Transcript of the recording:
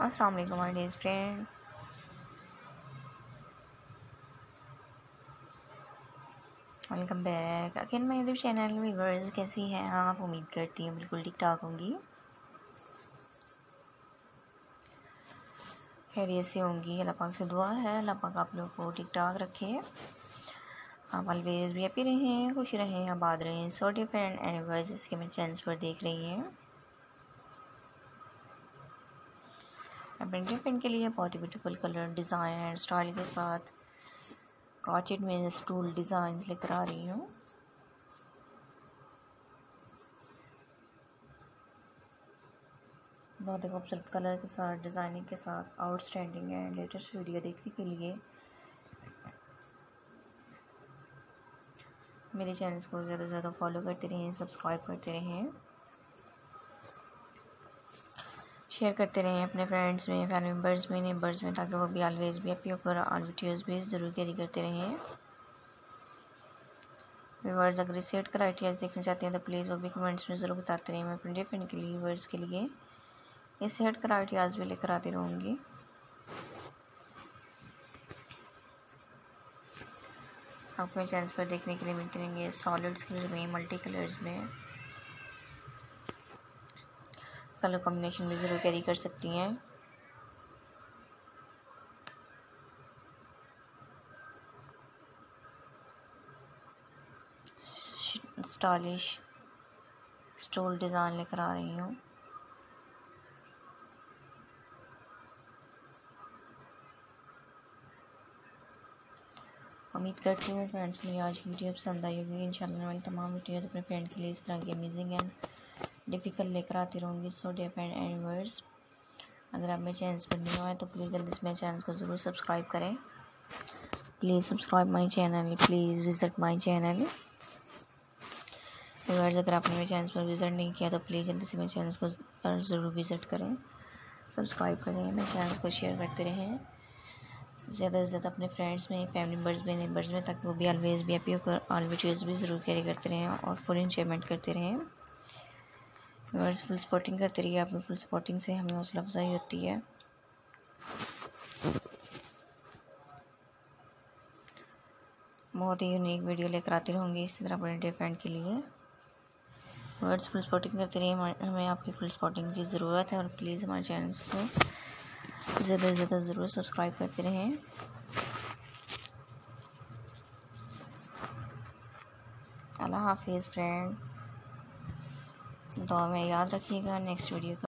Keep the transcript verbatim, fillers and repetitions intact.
अस्सलाम वालेकुम my dear friend. Welcome back again my YouTube channel viewers. कैसी हैं आप? उम्मीद करती हूँ बिल्कुल ठीक ठाक होंगी, खैरियत से होंगी। अल्लाह पाक से दुआ है अल्लाह पाक आप लोग को ठीक ठाक रखे, आप ऑलवेज भी हैप्पी रहें, खुश रहें, आबाद रहें। So dear friend and viewers, जिसके मैं चैनल पर देख रही हैं, अपने डिफरेंट के लिए बहुत ही beautiful colour design and style के साथ क्रॉचेट में स्टूल डिज़ाइन लेकर आ रही हूँ। बहुत ही खूबसूरत कलर के साथ, डिज़ाइनिंग के साथ, आउटस्टैंडिंग एंड लेटेस्ट वीडियो देखने के लिए मेरे चैनल को ज़्यादा से ज़्यादा फॉलो करते रहें, सब्सक्राइब करते रहें, शेयर करते रहें अपने फ्रेंड्स में, फैमिली मेम्बर्स में, नेबर्स में, ताकि वो भी ऑलवेज भी हैप्पी होकर ऑल वीडियोज़ भी ज़रूर कैरी करते रहें। व्यूअर्स, अगर इस सेट क्राइटेरिया देखना चाहते हैं तो प्लीज़ वो भी कमेंट्स में ज़रूर बताते रहें। मैं अपने डिफरेंट के लिए व्यूअर्स के लिए इस सेट क्राइटेरियाज भी लेकर आती रहूँगी। आपको मेरे चैनल पर देखने के लिए मिलते रहेंगे सॉलिड्स कलर में, मल्टी कलर्स में, कलर कॉम्बिनेशन भी ज़रूर कैरी कर सकती हैं। स्टाइलिश स्टूल डिज़ाइन लेकर आ रही हूँ। उम्मीद करती हूँ फ्रेंड्स को आज की वीडियो पसंद आई होगी। इंशाल्लाह वाली तमाम वीडियोज़ अपने फ्रेंड के लिए इस तरह की अमेजिंग एंड डिफ़िकल्ट लेकर आती रहूँगी। So dear friend and viewers, अगर आप मेरे चैनल पर न्यू आए तो प्लीज़ जल्दी से मेरे चैनल को ज़रूर सब्सक्राइब करें। Please subscribe my channel, please visit my channel. Viewers, अगर आपने मेरे चैनल पर विज़िट नहीं किया तो प्लीज़ जल्दी से मेरे चैनल को पर ज़रूर विज़िट करें, सब्सक्राइब करें, मेरे चैनल को शेयर करते रहें ज़्यादा से ज़्यादा अपने फ्रेंड्स में, फैमिली मेम्बर्स में, नेबर्स में, ताकि वो भी ऑलवेज भी हैप्पी होकर ऑल वीडियोज़ भी ज़रूर कैरी करते रहें और फुल इंजॉयमेंट करते रहें। व्यूअर्स, फुल सपोर्टिंग करते रहिए, आप फुल सपोर्टिंग से हमें हौसला अफजाई होती है। बहुत ही यूनिक वीडियो लेकर आती रहूँगी इसी तरह अपने डिफरेंट के लिए। व्यूअर्स, फुल सपोर्टिंग करते रहिए, हमें आपकी फुल सपोर्टिंग की ज़रूरत है और प्लीज़ हमारे चैनल को ज़्यादा से ज़्यादा ज़रूर सब्सक्राइब करते रहें। अल्लाह हाफिज़ फ्रेंड, दुआ में याद रखिएगा। Next video